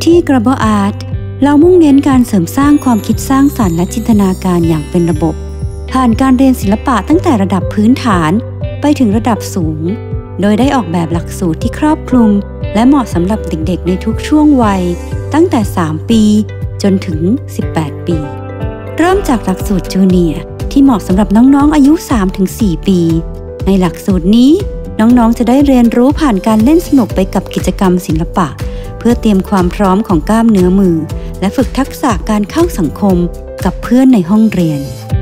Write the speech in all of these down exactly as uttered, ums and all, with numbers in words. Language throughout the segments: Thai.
ที่ Global Art เรามุ่งเน้นการเสริมสร้างความคิดสร้างสรรค์และจินตนาการอย่างเป็นระบบผ่านการเรียนศิลปะตั้งแต่ระดับพื้นฐานไปถึงระดับสูงโดยได้ออกแบบหลักสูตรที่ครอบคลุมและเหมาะสำหรับเด็กๆในทุกช่วงวัยตั้งแต่สามปีจนถึงสิบแปดปีเริ่มจากหลักสูตรจูเนียร์ที่เหมาะสำหรับน้องๆอายุ สามถึงสี่ ปีในหลักสูตรนี้น้องๆจะได้เรียนรู้ผ่านการเล่นสนุกไปกับกิจกรรมศิลปะเพื่อเตรียมความพร้อมของกล้ามเนื้อมือและฝึกทักษะการเข้าสังคมกับเพื่อนในห้องเรียน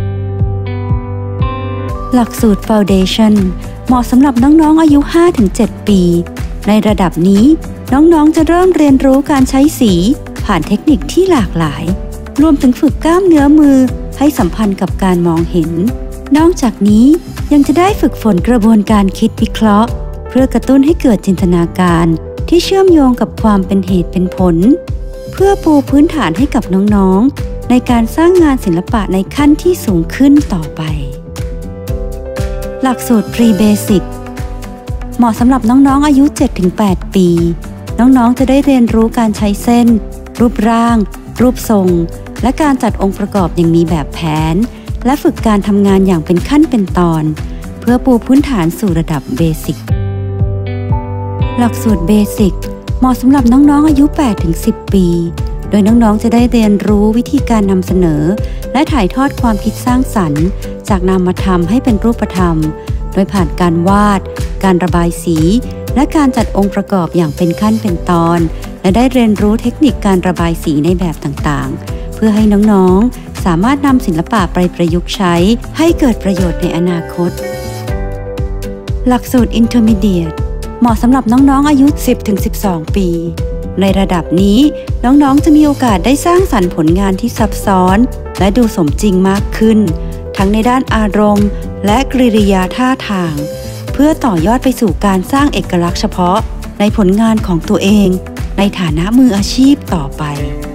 หลักสูตร Foundation เหมาะสำหรับน้องๆอายุ ห้าถึงเจ็ด ปีในระดับนี้น้องๆจะเริ่มเรียนรู้การใช้สีผ่านเทคนิคที่หลากหลายรวมถึงฝึกกล้ามเนื้อมือให้สัมพันธ์กับการมองเห็นนอกจากนี้ยังจะได้ฝึกฝนกระบวนการคิดวิเคราะห์เพื่อกระตุ้นให้เกิดจินตนาการที่เชื่อมโยงกับความเป็นเหตุเป็นผลเพื่อปูพื้นฐานให้กับน้องๆในการสร้างงานศิลปะในขั้นที่สูงขึ้นต่อไปหลักสูตร Pre-Basic เหมาะสำหรับน้องๆอายุ เจ็ดถึงแปด ปีน้องๆจะได้เรียนรู้การใช้เส้นรูปร่างรูปทรงและการจัดองค์ประกอบอย่างมีแบบแผนและฝึกการทำงานอย่างเป็นขั้นเป็นตอนเพื่อปูพื้นฐานสู่ระดับเบสิกหลักสูตรเบสิกเหมาะสำหรับน้องๆอายุ แปดถึงสิบ ปีโดยน้องๆจะได้เรียนรู้วิธีการนำเสนอและถ่ายทอดความคิดสร้างสรรค์จากนามธรรมให้เป็นรูปธรรมโดยผ่านการวาดการระบายสีและการจัดองค์ประกอบอย่างเป็นขั้นเป็นตอนและได้เรียนรู้เทคนิคการระบายสีในแบบต่างๆเพื่อให้น้องๆสามารถนำศิลปะไปประยุกต์ใช้ให้เกิดประโยชน์ในอนาคตหลักสูตร Intermediate เหมาะสำหรับน้องๆอายุ สิบถึงสิบสอง ปีในระดับนี้น้องๆจะมีโอกาสได้สร้างสรรค์ผลงานที่ซับซ้อนและดูสมจริงมากขึ้นทั้งในด้านอารมณ์และกริยาท่าทางเพื่อต่อยอดไปสู่การสร้างเอกลักษณ์เฉพาะในผลงานของตัวเองในฐานะมืออาชีพต่อไป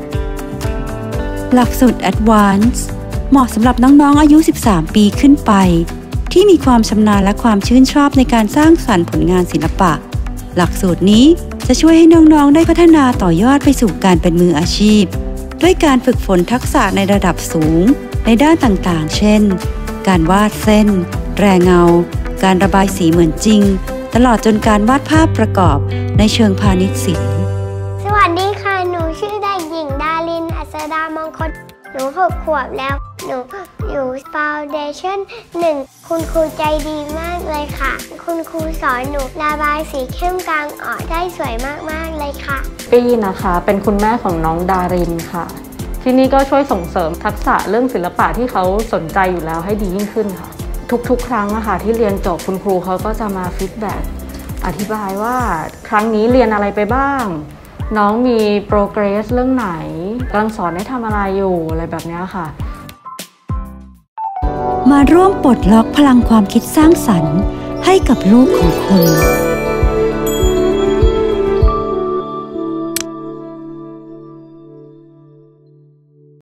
หลักสูตร Advanced เหมาะสำหรับน้องๆอายุ สิบสาม ปีขึ้นไปที่มีความชำนาญและความชื่นชอบในการสร้างสรรค์ผลงานศิลปะหลักสูตรนี้จะช่วยให้น้องๆได้พัฒนาต่อยอดไปสู่การเป็นมืออาชีพด้วยการฝึกฝนทักษะในระดับสูงในด้านต่างๆเช่นการวาดเส้นแรงเงาการระบายสีเหมือนจริงตลอดจนการวาดภาพประกอบในเชิงพาณิชย์ศิลป์สวัสดีค่ะหนูชื่อเด็กหญิงดารินอัศดามงคลหนูหกขวบแล้วหนูอยู่ Foundation หนึ่งคุณครูใจดีมากเลยค่ะคุณครูสอนหนูระบายสีเข้มกลางอ่อนได้สวยมากๆเลยค่ะปีนะคะเป็นคุณแม่ของน้องดารินค่ะที่นี่ก็ช่วยส่งเสริมทักษะเรื่องศิลปะที่เขาสนใจอยู่แล้วให้ดียิ่งขึ้นค่ะทุกๆครั้งอะค่ะที่เรียนจบคุณครูเขาก็จะมาฟีดแบ็กอธิบายว่าครั้งนี้เรียนอะไรไปบ้างน้องมีโปรเกรสเรื่องไหนกำลังสอนให้ทำอะไรอยู่อะไรแบบนี้ค่ะมาร่วมปลดล็อกพลังความคิดสร้างสรรค์ให้กับลูกของคุณ